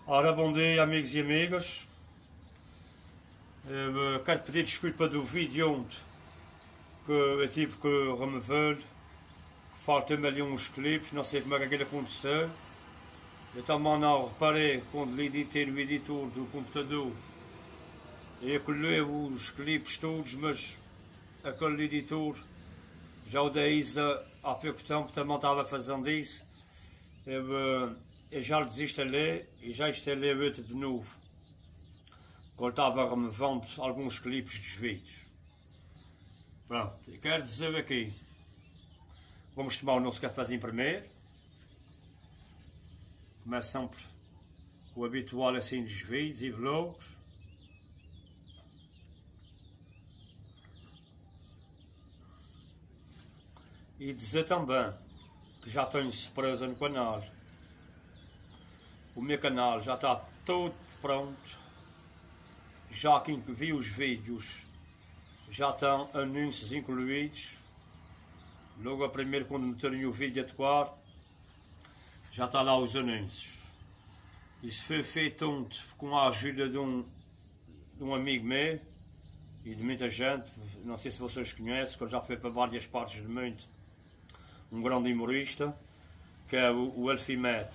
Ora, bom dia amigos e amigas. Quero pedir desculpa do vídeo ontem que eu tive que remover, que faltam-me ali uns clipes, não sei como é que aquilo aconteceu. Eu também não reparei quando editei no editor do computador e colhei os clipes todos, mas aquele editor já o dei há pouco tempo, também estava fazendo isso. Eu já o desinstalei e já instalei outro de novo. Quando estava removendo alguns clipes dos vídeos. Pronto, eu quero dizer aqui. Vamos tomar o nosso cafezinho primeiro. Começa sempre o habitual assim dos vídeos e vlogs. E dizer também que já tenho surpresa no canal. O meu canal já está todo pronto. Já quem viu os vídeos já estão anúncios incluídos. Logo a primeiro, quando meterem o vídeo adequado, já está lá os anúncios. Isso foi feito ontem com a ajuda de um amigo meu e de muita gente. Não sei se vocês conhecem, que ele já foi para várias partes do mundo. Um grande humorista, que é o Alfimed.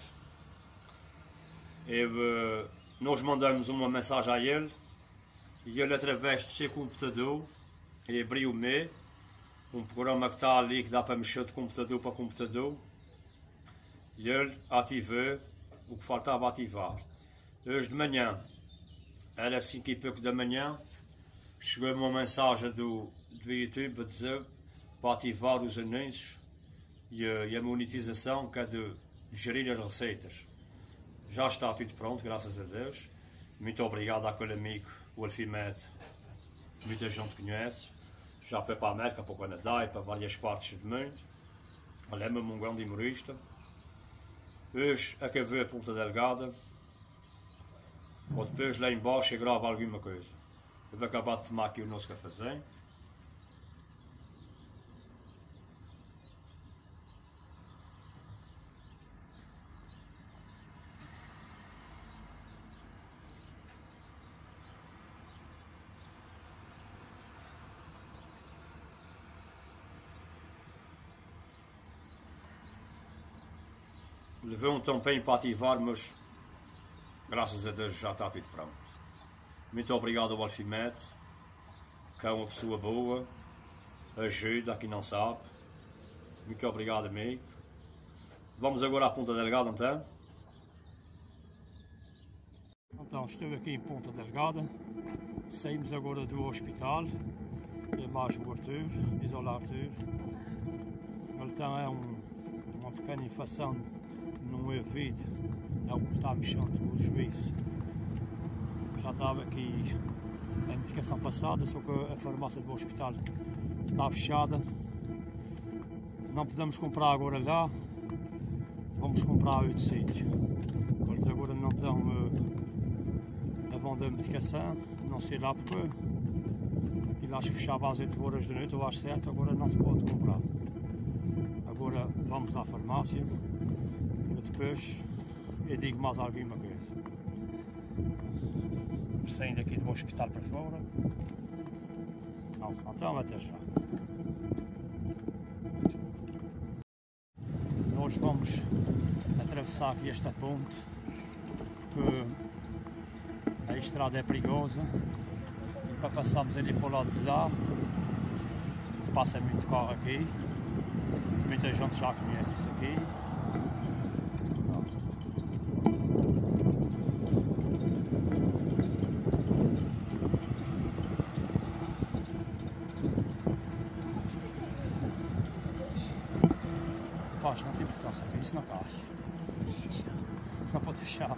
Nós mandamos uma mensagem a ele e ele, através do seu computador, abriu o meu, um programa que está ali que dá para mexer de computador para computador, e ele ativou o que faltava ativar. Hoje de manhã, era 5 e pouco da manhã, chegou-me uma mensagem do YouTube a dizer para ativar os anúncios e a monetização, que é de gerir as receitas. Já está tudo pronto, graças a Deus. Muito obrigado àquele amigo, o Alfimed. Muita gente conhece. Já foi para a América, para o Canadá e para várias partes do mundo. Ele é mesmo um grande humorista. Hoje acabei a Ponta Delgada. Ou depois lá embaixo eu gravo alguma coisa. Eu vou acabar de tomar aqui o nosso cafezinho. Levei um tempinho para ativar, mas graças a Deus já está tudo pronto. Muito obrigado ao Alfimed, que é uma pessoa boa, ajuda a quem não sabe. Muito obrigado, amigo. Vamos agora à Ponta Delgada, então. Então, estou aqui em Ponta Delgada. Saímos agora do hospital. É mais o Arthur, isolar Arthur. Então é uma pequena infecção no ouvido, é o que está mexendo com o juízo. Já estava aqui a medicação passada, só que a farmácia do hospital está fechada. Não podemos comprar agora lá, vamos comprar a outro sítio. Eles agora não estão a vender medicação, não sei lá porque aquilo acho que fechava às 8 horas da noite ou às 7, agora não se pode comprar. Agora vamos à farmácia. Depois eu digo mais alguma coisa. Saindo aqui do hospital para fora. Não, então até já. Nós vamos atravessar aqui esta ponte, que a estrada é perigosa, e para passarmos ali para o lado de lá, passa muito carro aqui, muita gente já conhece isso aqui. Não tem importância, isso não cai. Não pode fechar.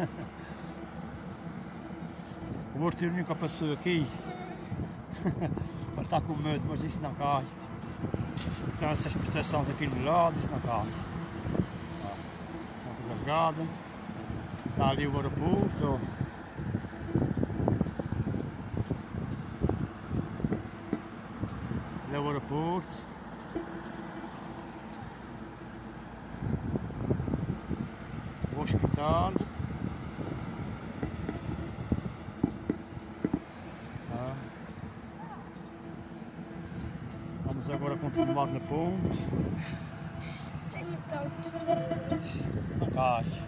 O Arthur nunca passou aqui. Ele está com medo, mas isso não cai. Então essas proteções aqui do lado, isso não cai. Ponta Delgada. Está ali o aeroporto. Ali é o aeroporto. hospital. agora continuar na ponte. Tenho tanto. Na caixa.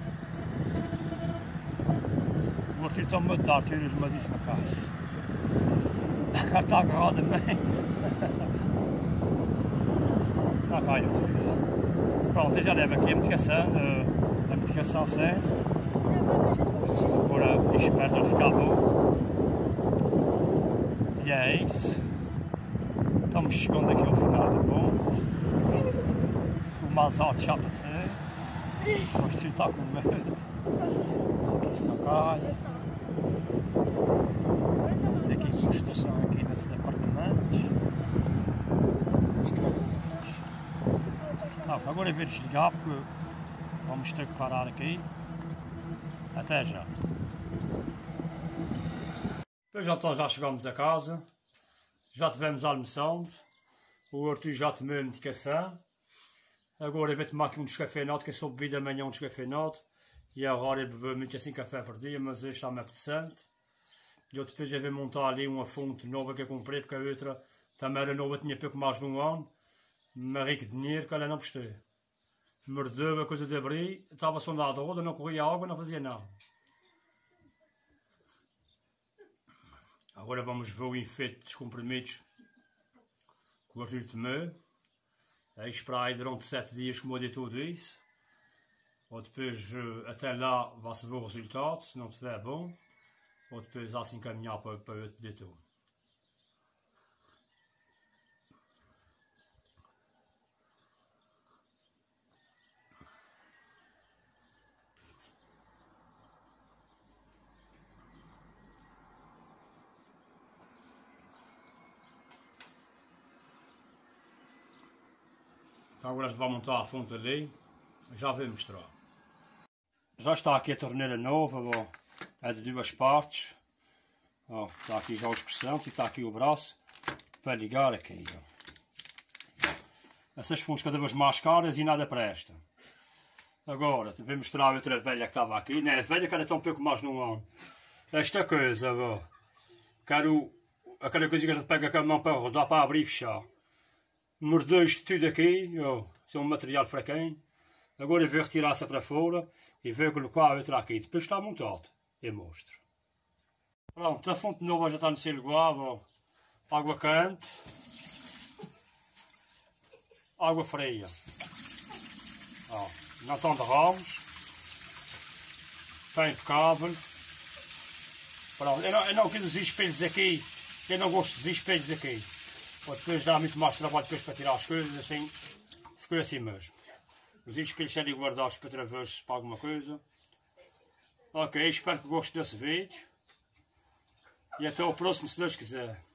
O Arthur está a matar tiros, mas isso na caixa. Está agarrado também. Na caixa, Arthur. Pronto, já leva aqui a medicação séria. Agora espero ele ficar bom. E é isso. Estamos chegando aqui ao final do ponto. O mais alto já passei. O Arthur está com medo. Isso aqui se não cai. Isso aqui é construção aqui nesses apartamentos. Não, agora é ver desligar porque vamos ter que parar aqui. Até já. Depois então já chegamos a casa. Já tivemos almoçando. O Arthur já tomou a medicação. Agora eu vou tomar aqui um descafeinado, que eu sou bebido amanhã um descafeinado. E agora eu bebo muito assim café por dia, mas hoje está-me apetecendo. E eu depois eu vou montar ali uma fonte nova que eu comprei, porque a outra também era nova, tinha pouco mais de um ano. Me rico de dinheiro que ela não prestei. Mordeu a coisa de abrir, estava só na roda, não corria água, não fazia nada. Agora vamos ver o efeito dos comprimidos que o Arthur tomou. Aí esperar aí durante 7 dias que mude tudo isso. Ou depois, até lá, vai-se ver o resultado, se não estiver bom. Ou depois há-se encaminhar para outro de tudo. Então agora vamos montar a fonte ali. Já vou mostrar. Já está aqui a torneira nova, ó, é de 2 partes. Ó, está aqui já os pressantes e está aqui o braço para ligar aqui. Ó. Essas fontes cada vez mais caras e nada presta. Agora, vou mostrar a outra velha que estava aqui. Não é velha, que era tão pouco mais de um ano. Esta coisa, ó. Quero aquela coisa que a gente pega com a mão para rodar, para abrir e fechar. Mordeu isto tudo aqui, ó. Isso é um material fraquinho. Agora eu vou retirar essa para fora e vou colocar a outra aqui. Depois está montado. Eu mostro. Pronto, a fonte nova já está no ser igual. Água quente. Água fria. Ó, não estão de ramos. Está impecável. Pronto, eu não quero os espelhos aqui. Eu não gosto dos espelhos aqui. Depois dá muito mais trabalho depois para tirar as coisas, assim. Ficou assim mesmo. Os espelhos serem guardados para outra vez para alguma coisa. Ok, espero que gostem desse vídeo. E até o próximo, se Deus quiser.